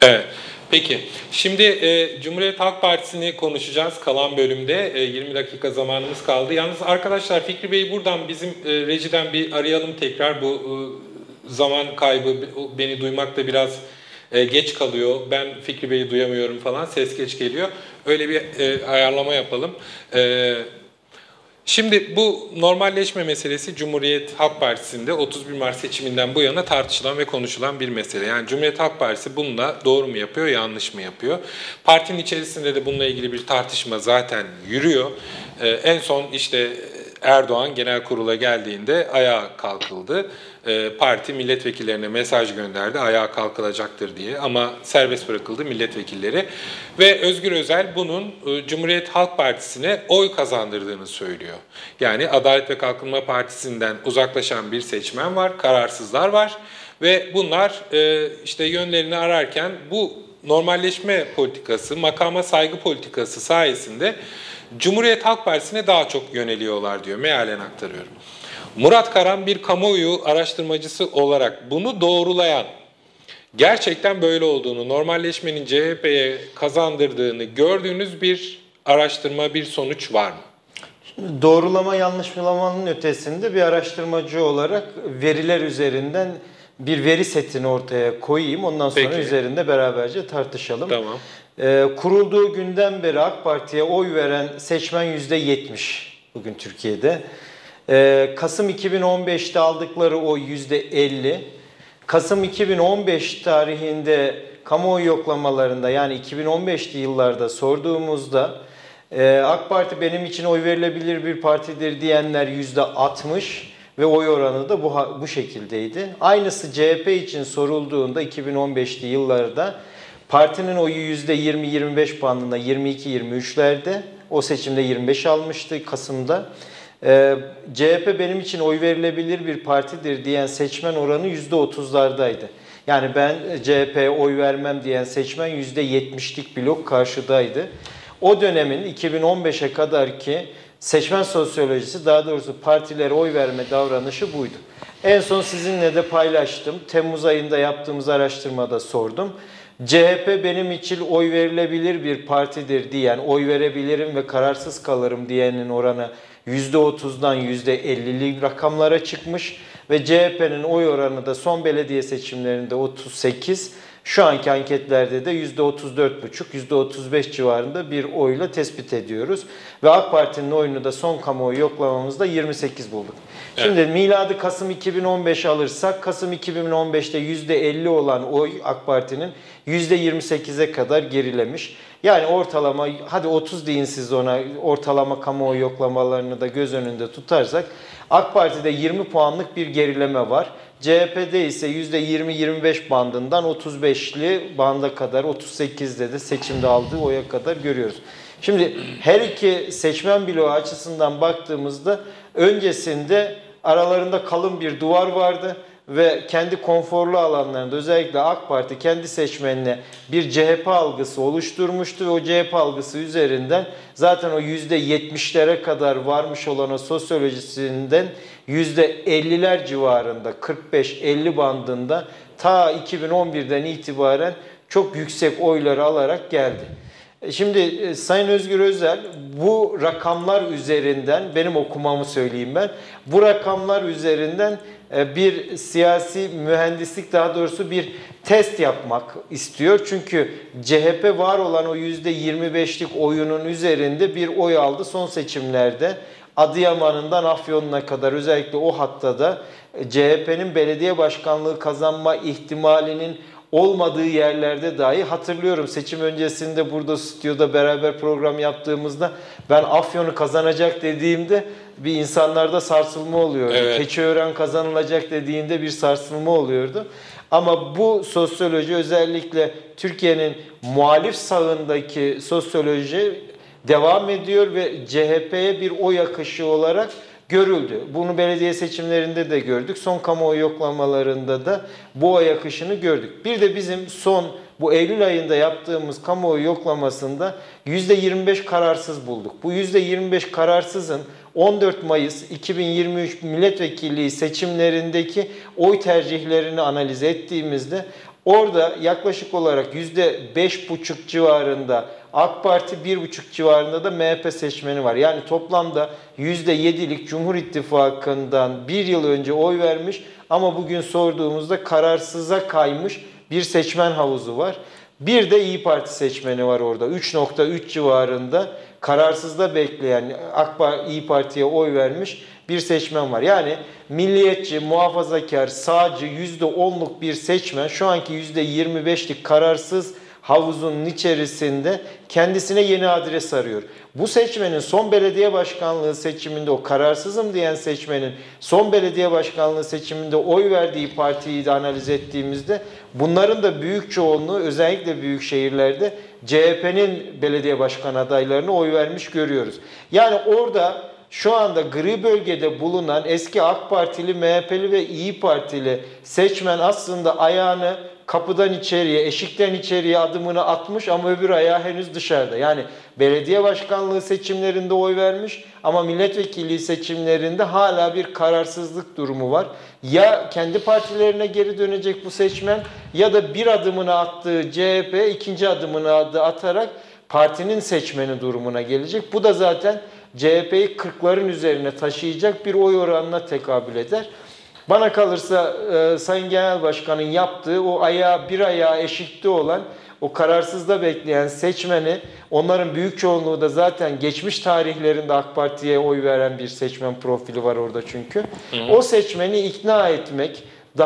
Evet. Peki, şimdi Cumhuriyet Halk Partisi'ni konuşacağız kalan bölümde. 20 dakika zamanımız kaldı. Yalnız arkadaşlar Fikri Bey'i buradan bizim rejiden bir arayalım tekrar. Bu zaman kaybı, beni duymakta biraz geç kalıyor. Ben Fikri Bey'i duyamıyorum falan, ses geç geliyor. Öyle bir ayarlama yapalım. Şimdi bu normalleşme meselesi Cumhuriyet Halk Partisi'nde 31 Mart seçiminden bu yana tartışılan ve konuşulan bir mesele. Yani Cumhuriyet Halk Partisi bununla doğru mu yapıyor, yanlış mı yapıyor? Partinin içerisinde de bununla ilgili bir tartışma zaten yürüyor. En son işte Erdoğan genel kurula geldiğinde ayağa kalkıldı. Parti milletvekillerine mesaj gönderdi, ayağa kalkılacaktır diye, ama serbest bırakıldı milletvekilleri. Ve Özgür Özel bunun Cumhuriyet Halk Partisi'ne oy kazandırdığını söylüyor. Yani Adalet ve Kalkınma Partisi'nden uzaklaşan bir seçmen var, kararsızlar var ve bunlar işte yönlerini ararken bu normalleşme politikası, makama saygı politikası sayesinde Cumhuriyet Halk Partisi'ne daha çok yöneliyorlar diyor. Mealen aktarıyorum. Murat Karan bir kamuoyu araştırmacısı olarak bunu doğrulayan, gerçekten böyle olduğunu, normalleşmenin CHP'ye kazandırdığını gördüğünüz bir araştırma, bir sonuç var mı? Doğrulama yanlışlamanın ötesinde bir araştırmacı olarak veriler üzerinden bir veri setini ortaya koyayım. Ondan sonra Peki, üzerinde beraberce tartışalım. Tamam. Kurulduğu günden beri AK Parti'ye oy veren seçmen %70 bugün Türkiye'de. Kasım 2015'te aldıkları oy %50. Kasım 2015 tarihinde kamuoyu yoklamalarında, yani 2015'li yıllarda sorduğumuzda AK Parti benim için oy verilebilir bir partidir diyenler %60 ve oy oranı da bu şekildeydi. Aynısı CHP için sorulduğunda 2015'li yıllarda partinin oyu %20-25 bandında, 22-23'lerde. O seçimde 25 almıştı Kasım'da. CHP benim için oy verilebilir bir partidir diyen seçmen oranı %30'lardaydı. Yani ben CHP'ye oy vermem diyen seçmen %70'lik blok karşıdaydı. O dönemin 2015'e kadar ki seçmen sosyolojisi, daha doğrusu partilere oy verme davranışı buydu. En son sizinle de paylaştım. Temmuz ayında yaptığımız araştırmada sordum. CHP benim için oy verilebilir bir partidir diyen, oy verebilirim ve kararsız kalırım diyenin oranı %30'dan %50'lik rakamlara çıkmış ve CHP'nin oy oranı da son belediye seçimlerinde 38, şu anki anketlerde de %34,5, %35 civarında bir oyla tespit ediyoruz. Ve AK Parti'nin oyunu da son kamuoyu yoklamamızda 28 bulduk. Evet. Şimdi miladı Kasım 2015 alırsak, Kasım 2015'te %50 olan oy AK Parti'nin %28'e kadar gerilemiş. Yani ortalama, hadi 30 deyin siz ona, ortalama kamuoyu yoklamalarını da göz önünde tutarsak AK Parti'de 20 puanlık bir gerileme var. CHP'de ise %20-25 bandından 35'li banda kadar, 38'de de seçimde aldığı oya kadar görüyoruz. Şimdi her iki seçmen bloğu açısından baktığımızda öncesinde aralarında kalın bir duvar vardı ve kendi konforlu alanlarında özellikle AK Parti kendi seçmenine bir CHP algısı oluşturmuştu ve o CHP algısı üzerinden zaten o %70'lere kadar varmış olan o sosyolojisinden %50'ler civarında, 45-50 bandında ta 2011'den itibaren çok yüksek oyları alarak geldi. Şimdi Sayın Özgür Özel bu rakamlar üzerinden, benim okumamı söyleyeyim ben, bu rakamlar üzerinden bir siyasi mühendislik, daha doğrusu bir test yapmak istiyor. Çünkü CHP var olan o %25'lik oyunun üzerinde bir oy aldı son seçimlerde. Adıyaman'ından Afyon'una kadar özellikle o hatta da CHP'nin belediye başkanlığı kazanma ihtimalinin olmadığı yerlerde dahi hatırlıyorum. Seçim öncesinde burada stüdyoda beraber program yaptığımızda ben Afyon'u kazanacak dediğimde bir insanlarda sarsılma oluyordu. Evet. Keçiören kazanılacak dediğinde bir sarsılma oluyordu. Ama bu sosyoloji, özellikle Türkiye'nin muhalif sağındaki sosyoloji devam ediyor ve CHP'ye bir oy akışı olarak görüldü. Bunu belediye seçimlerinde de gördük. Son kamuoyu yoklamalarında da bu oy akışını gördük. Bir de bizim son bu Eylül ayında yaptığımız kamuoyu yoklamasında %25 kararsız bulduk. Bu %25 kararsızın 14 Mayıs 2023 milletvekilliği seçimlerindeki oy tercihlerini analiz ettiğimizde orada yaklaşık olarak %5,5 civarında AK Parti, 1,5 civarında da MHP seçmeni var. Yani toplamda %7'lik Cumhur İttifakı'ndan bir yıl önce oy vermiş ama bugün sorduğumuzda kararsıza kaymış bir seçmen havuzu var. Bir de İyi Parti seçmeni var orada. 3,3 civarında kararsızda bekleyen İyi Parti'ye oy vermiş bir seçmen var. Yani milliyetçi, muhafazakar, sağcı %10'luk bir seçmen şu anki %25'lik kararsız havuzunun içerisinde kendisine yeni adres arıyor. Bu seçmenin son belediye başkanlığı seçiminde, o kararsızım diyen seçmenin son belediye başkanlığı seçiminde oy verdiği partiyi de analiz ettiğimizde bunların da büyük çoğunluğu özellikle büyük şehirlerde CHP'nin belediye başkan adaylarına oy vermiş görüyoruz. Yani orada şu anda gri bölgede bulunan eski AK Partili, MHP'li ve İyi Partili seçmen aslında ayağını kapıdan içeriye, eşikten içeriye adımını atmış ama öbür ayağı henüz dışarıda. Yani belediye başkanlığı seçimlerinde oy vermiş ama milletvekilliği seçimlerinde hala bir kararsızlık durumu var. Ya kendi partilerine geri dönecek bu seçmen ya da bir adımını attığı CHP ikinci adımını atarak partinin seçmeni durumuna gelecek. Bu da zaten CHP'yi 40'ların üzerine taşıyacak bir oy oranına tekabül eder. Bana kalırsa Sayın Genel Başkan'ın yaptığı o bir ayağı eşikte olan o kararsızda bekleyen seçmeni, onların büyük çoğunluğu da zaten geçmiş tarihlerinde AK Parti'ye oy veren bir seçmen profili var orada çünkü. O seçmeni ikna etmek,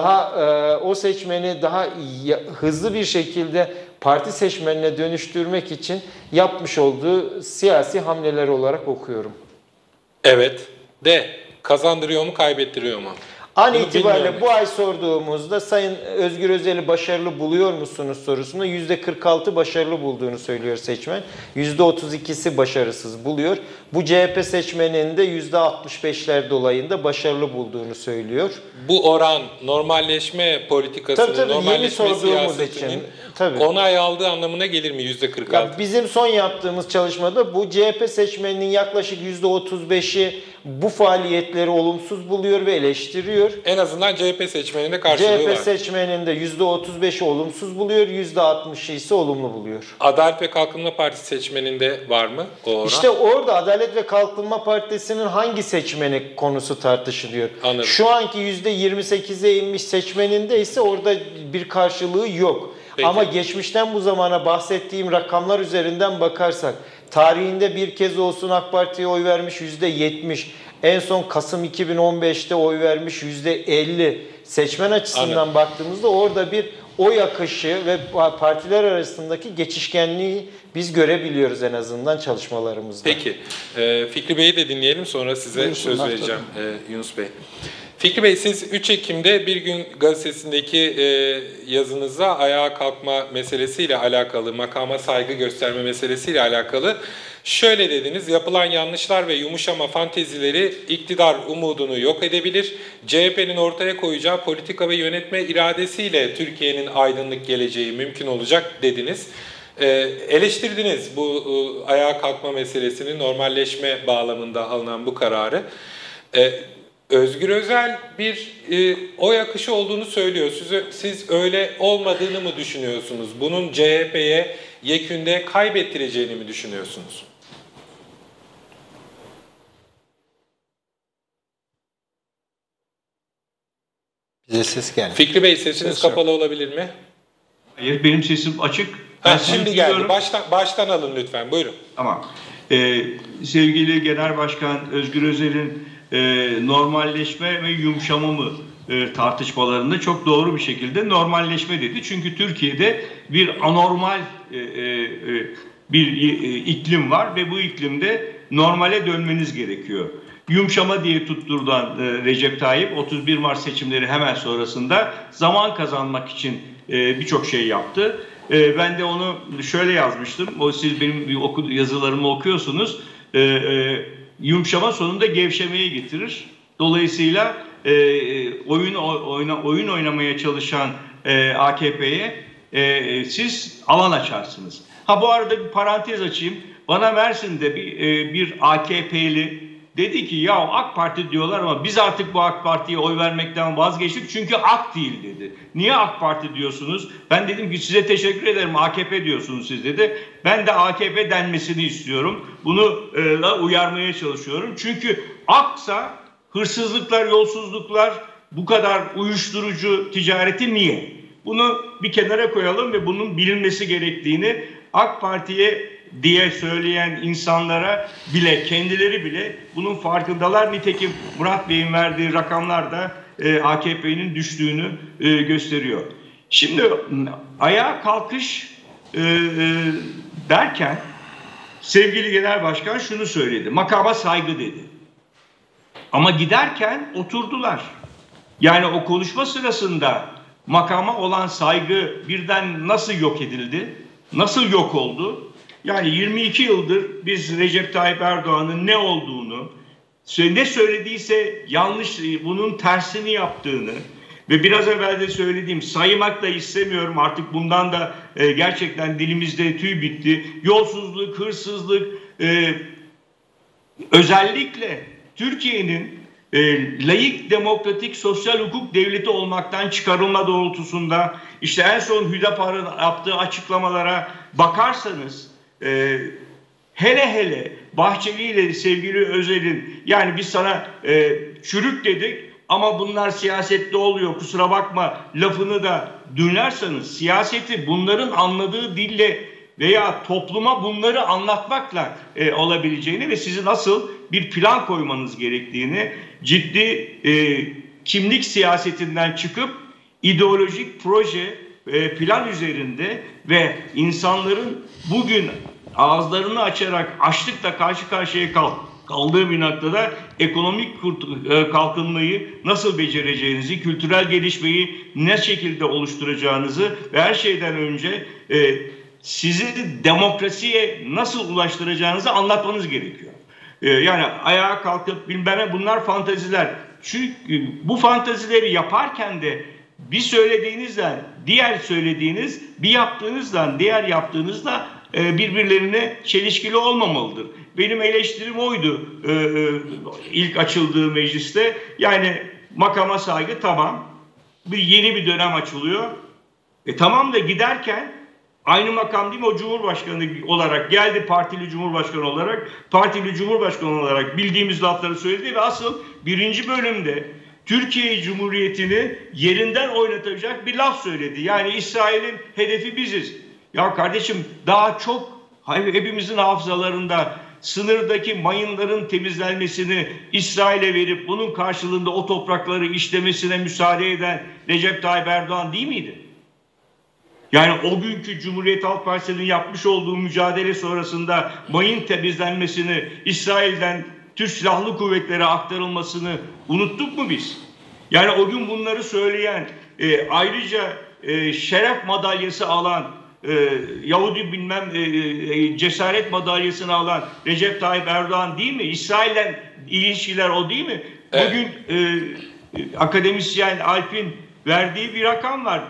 o seçmeni daha hızlı bir şekilde parti seçmenine dönüştürmek için yapmış olduğu siyasi hamleler olarak okuyorum. Evet. Kazandırıyor mu, kaybettiriyor mu? An itibariyle bu ay sorduğumuzda Sayın Özgür Özel'i başarılı buluyor musunuz sorusunda %46 başarılı bulduğunu söylüyor seçmen. %32'si başarısız buluyor. Bu CHP seçmeninin de %65'ler dolayında başarılı bulduğunu söylüyor. Bu oran normalleşme politikasının, normalleşme siyasetinin onay aldığı anlamına gelir mi %46? Ya bizim son yaptığımız çalışmada bu CHP seçmeninin yaklaşık %35'i bu faaliyetleri olumsuz buluyor ve eleştiriyor. En azından CHP seçmeninde karşılığı var. CHP seçmeninde %35'i olumsuz buluyor, %60'ı ise olumlu buluyor. Adalet ve Kalkınma Partisi seçmeninde var mı o oran? İşte orada Adalet ve Kalkınma Partisi'nin hangi seçmeni konusu tartışılıyor. Anladım. Şu anki %28'e inmiş seçmeninde ise orada bir karşılığı yok. Peki. Ama geçmişten bu zamana bahsettiğim rakamlar üzerinden bakarsak, tarihinde bir kez olsun AK Parti'ye oy vermiş %70, en son Kasım 2015'te oy vermiş %50. Seçmen açısından baktığımızda orada bir oy akışı ve partiler arasındaki geçişkenliği biz görebiliyoruz en azından çalışmalarımızda. Peki, Fikri Bey'i de dinleyelim, sonra size söz vereceğim Yunus Bey. Fikri Bey, siz 3 Ekim'de Bir Gün gazetesindeki yazınızda ayağa kalkma meselesiyle alakalı, makama saygı gösterme meselesiyle alakalı şöyle dediniz: yapılan yanlışlar ve yumuşama fantezileri iktidar umudunu yok edebilir. CHP'nin ortaya koyacağı politika ve yönetme iradesiyle Türkiye'nin aydınlık geleceği mümkün olacak dediniz. Eleştirdiniz bu ayağa kalkma meselesini, normalleşme bağlamında alınan bu kararı. Özgür Özel bir oy akışı olduğunu söylüyor. Siz öyle olmadığını mı düşünüyorsunuz? Bunun CHP'ye yekünde kaybettireceğini mi düşünüyorsunuz? Bize ses geldi. Fikri Bey, sesiniz kapalı olabilir mi? Hayır, benim sesim açık. Şimdi geldi. Baştan alın lütfen. Buyurun. Tamam. Sevgili Genel Başkan Özgür Özel'in normalleşme ve yumuşama mı tartışmalarında çok doğru bir şekilde normalleşme dedi. Çünkü Türkiye'de bir anormal bir iklim var ve bu iklimde normale dönmeniz gerekiyor. Yumuşama diye tutturulan Recep Tayyip 31 Mart seçimleri hemen sonrasında zaman kazanmak için birçok şey yaptı. Ben de onu şöyle yazmıştım. Siz benim yazılarımı okuyorsunuz. Yumuşama sonunda gevşemeye getirir. Dolayısıyla oyun oynamaya çalışan AKP'ye siz alan açarsınız. Bu arada bir parantez açayım. Bana Mersin'de bir AKP'li dedi ki ya AK Parti diyorlar ama biz artık bu AK Parti'ye oy vermekten vazgeçtik çünkü AK değil dedi. Niye AK Parti diyorsunuz? Ben dedim ki size teşekkür ederim, AKP diyorsunuz siz dedi. Ben de AKP denmesini istiyorum. Bunu uyarmaya çalışıyorum. Çünkü AK'sa hırsızlıklar, yolsuzluklar, bu kadar uyuşturucu ticareti niye? Bunu bir kenara koyalım ve bunun bilinmesi gerektiğini AK Parti'ye diye söyleyen insanlara bile, kendileri bile bunun farkındalar. Nitekim Murat Bey'in verdiği rakamlar da AKP'nin düştüğünü gösteriyor. Şimdi ayağa kalkış derken sevgili Genel Başkan şunu söyledi. Makama saygı dedi. Ama giderken oturdular. Yani o konuşma sırasında makama olan saygı birden nasıl yok edildi? Nasıl yok oldu? Yani 22 yıldır biz Recep Tayyip Erdoğan'ın ne olduğunu, ne söylediyse yanlış, bunun tersini yaptığını ve biraz evvel de söylediğim, saymak da istemiyorum artık, bundan da gerçekten dilimizde tüy bitti. Yolsuzluk, hırsızlık, özellikle Türkiye'nin laik, demokratik, sosyal hukuk devleti olmaktan çıkarılma doğrultusunda işte en son Hüdapar'ın yaptığı açıklamalara bakarsanız hele Bahçeli ile sevgili Özel'in yani biz sana çürük dedik ama bunlar siyasette oluyor kusura bakma lafını da dinlerseniz siyaseti bunların anladığı dille veya topluma bunları anlatmakla olabileceğini ve sizi nasıl bir plan koymanız gerektiğini, ciddi kimlik siyasetinden çıkıp ideolojik proje plan üzerinde ve insanların bugün ağızlarını açarak açlıkla karşı karşıya kaldığı bir noktada ekonomik kalkınmayı nasıl becereceğinizi, kültürel gelişmeyi ne şekilde oluşturacağınızı ve her şeyden önce sizi demokrasiye nasıl ulaştıracağınızı anlatmanız gerekiyor. Yani ayağa kalkıp bilmem bunlar fantaziler. Çünkü bu fantazileri yaparken de bir söylediğinizden diğer söylediğiniz, bir yaptığınızdan diğer yaptığınızda birbirlerine çelişkili olmamalıdır. Benim eleştirim oydu ilk açıldığı mecliste. Yani makama saygı tamam. Yeni bir dönem açılıyor. Tamam da giderken aynı makam değil mi o Cumhurbaşkanı olarak geldi, partili Cumhurbaşkanı olarak bildiğimiz lafları söyledi ve asıl birinci bölümde Türkiye Cumhuriyeti'ni yerinden oynatacak bir laf söyledi. Yani İsrail'in hedefi biziz. Ya kardeşim daha çok hepimizin hafızalarında sınırdaki mayınların temizlenmesini İsrail'e verip bunun karşılığında o toprakları işlemesine müsaade eden Recep Tayyip Erdoğan değil miydi? Yani o günkü Cumhuriyet Halk Partisi'nin yapmış olduğu mücadele sonrasında mayın temizlenmesini, İsrail'den Türk Silahlı Kuvvetlere aktarılmasını unuttuk mu biz? Yani o gün bunları söyleyen, ayrıca şeref madalyası alan, Yahudi cesaret madalyasını alan Recep Tayyip Erdoğan değil mi? İsrail'den ilişkiler o değil mi? Evet. Bugün akademisyen Alp'in verdiği bir rakam var.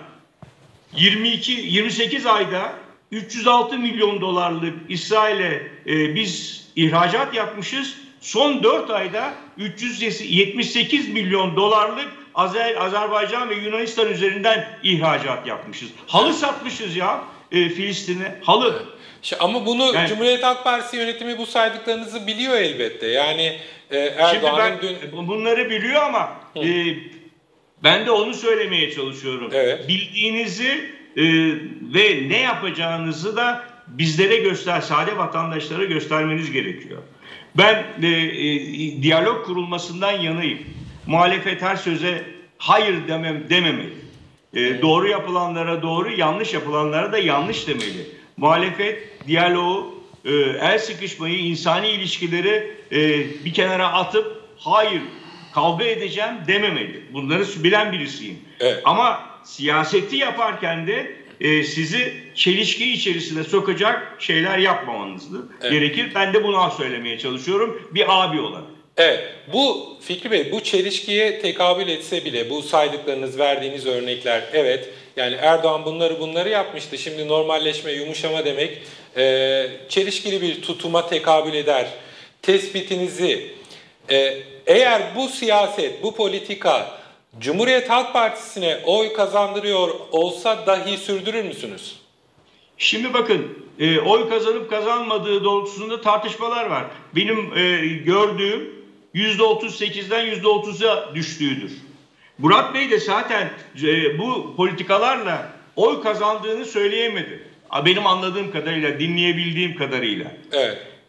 28 ayda 306 milyon dolarlık İsrail'e biz ihracat yapmışız. Son 4 ayda 378 milyon dolarlık Azerbaycan ve Yunanistan üzerinden ihracat yapmışız. Halı satmışız ya Filistin'e. Halı. Ama bunu yani, Cumhuriyet Halk Partisi yönetimi bu saydıklarınızı biliyor elbette. Yani Erdoğan'ın bunları biliyor ama ben de onu söylemeye çalışıyorum. Evet. Bildiğinizi ve ne yapacağınızı da bizlere sade vatandaşlara göstermeniz gerekiyor. Ben diyalog kurulmasından yanayım. Muhalefet her söze hayır dememeli. Doğru yapılanlara doğru, yanlış yapılanlara da yanlış demeli. Muhalefet diyaloğu, el sıkışmayı, insani ilişkileri bir kenara atıp hayır kavga edeceğim dememeli. Bunları bilen birisiyim. Evet. Ama siyaseti yaparken de sizi çelişki içerisine sokacak şeyler yapmamanız gerekir. Ben de bunu söylemeye çalışıyorum bir abi olarak. Evet, bu Fikri Bey, bu çelişkiye tekabül etse bile bu saydıklarınız, verdiğiniz örnekler, evet, yani Erdoğan bunları yapmıştı. Şimdi normalleşme, yumuşama demek çelişkili bir tutuma tekabül eder. Tespitinizi Eğer bu siyaset, bu politika Cumhuriyet Halk Partisi'ne oy kazandırıyor olsa dahi sürdürür müsünüz? Şimdi bakın, oy kazanıp kazanmadığı doğrultusunda tartışmalar var. Benim gördüğüm %38'den %30'a düştüğüdür. Murat Bey de zaten bu politikalarla oy kazandığını söyleyemedi. Benim anladığım kadarıyla, dinleyebildiğim kadarıyla. Evet.